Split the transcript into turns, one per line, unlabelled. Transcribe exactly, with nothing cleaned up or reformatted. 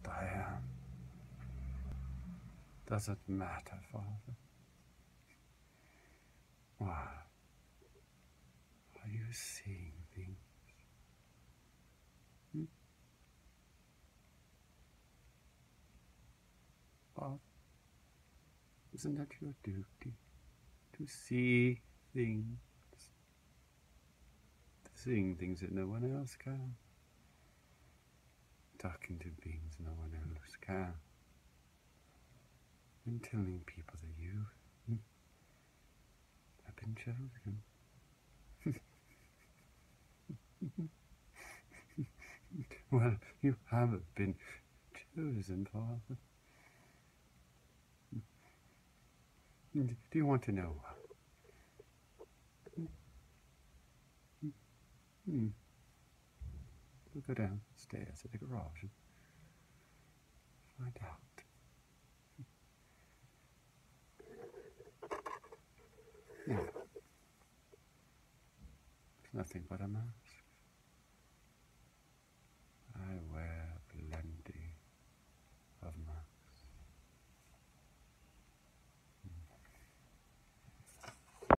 I am. Does it matter, Father? Why? Are you seeing things? Hmm? Father, isn't that your duty? To see things? Seeing things that no one else can. Talking to beings no one else can. And telling people that you hmm, have been chosen. Well, you haven't been chosen, Father. Do you want to know? Hmm. We'll go downstairs to the garage and find out. Yeah. It's nothing but a mask.